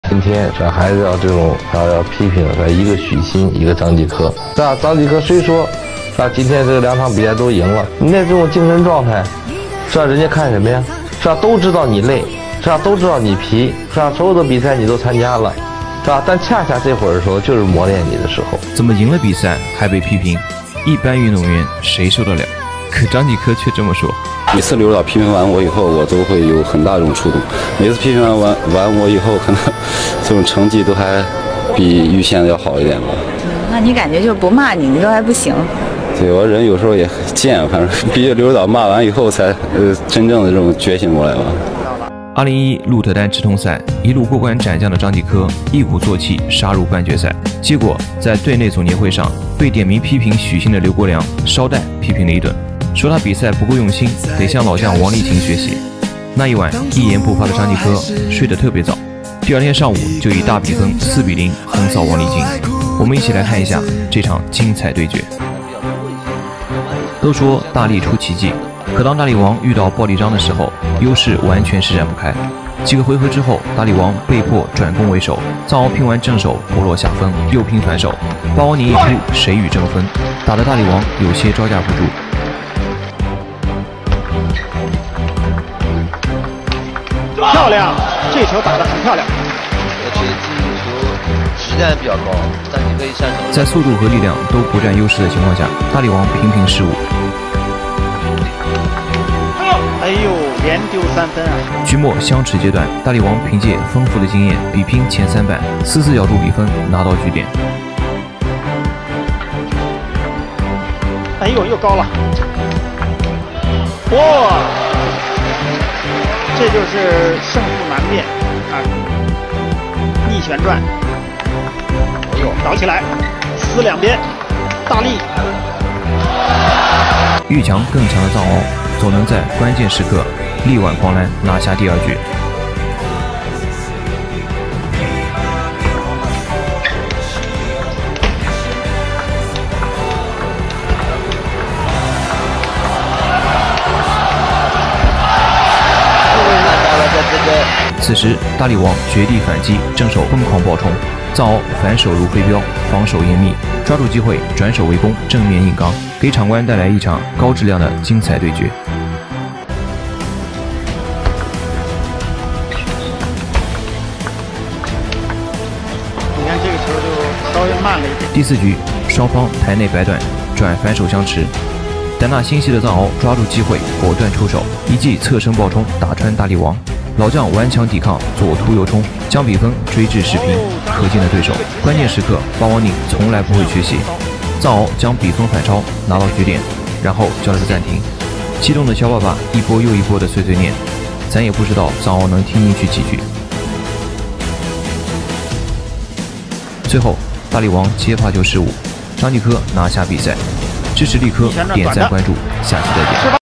今天这还是要这种要批评一个许昕，一个张继科，是吧？张继科虽说今天这2场比赛都赢了，你那这种精神状态，是吧？人家看什么呀？是吧？都知道你累，是吧？都知道你疲，是吧？所有的比赛你都参加了，是吧？但恰恰这会儿的时候就是磨练你的时候。 怎么赢了比赛还被批评？一般运动员谁受得了？可张继科却这么说。 每次刘指导批评完我以后，我都会有很大这种触动。每次批评完我以后，可能这种成绩都还比预先的要好一点吧。 那你感觉就不骂你，你都还不行？ 对，我人有时候也很贱，反正毕竟刘指导骂完以后才真正的这种觉醒过来吧。 2011鹿特丹直通赛一路过关斩将的张继科一鼓作气杀入半决赛，结果在队内总结会上被点名批评许昕的刘国梁捎带批评了一顿，说他比赛不够用心，得向老将王励勤学习。那一晚一言不发的张继科睡得特别早，第2天上午就以大比分4比0横扫王励勤。我们一起来看一下这场精彩对决。都说大力出奇迹，可当大力王遇到暴力章的时候，优势完全施展不开。几个回合之后，大力王被迫转攻为守，藏獒拼完正手不落下风，又拼反手，巴王宁一出谁与争锋，打得大力王有些招架不住。 漂亮，这球打得很漂亮。 这个球质量比较高，但你可以上升。 在速度和力量都不占优势的情况下，大力王频频失误。 哎呦，连丢3分啊！ 局末相持阶段，大力王凭借丰富的经验，比拼前3板，4-4咬住比分，拿到局点。 哎呦，又高了！哇，这就是胜负难辨啊！逆旋转，哎呦，倒起来，撕2边，大力。 愈强更强的藏獒总能在关键时刻力挽狂澜，拿下第2局。此时大力王绝地反击，正手疯狂爆冲，藏獒反手如飞镖，防守严密，抓住机会转手为攻，正面硬刚，给场官带来一场高质量的精彩对决。 你看这个球就稍微慢了一点。 第4局，双方台内摆短，转反手相持。胆大心细的藏獒抓住机会，果断出手，一记侧身爆冲打穿大力王。老将顽强抵抗，左突右冲，将比分追至10平，可敬的对手。关键时刻，巴王宁从来不会缺席。藏獒将比分反超，拿到局点，然后叫了个暂停。激动的肖爸爸一波又一波的碎碎念，咱也不知道藏獒能听进去几句。最后，大力王接发球失误，张继科拿下比赛。支持力科，点赞关注，下期再见。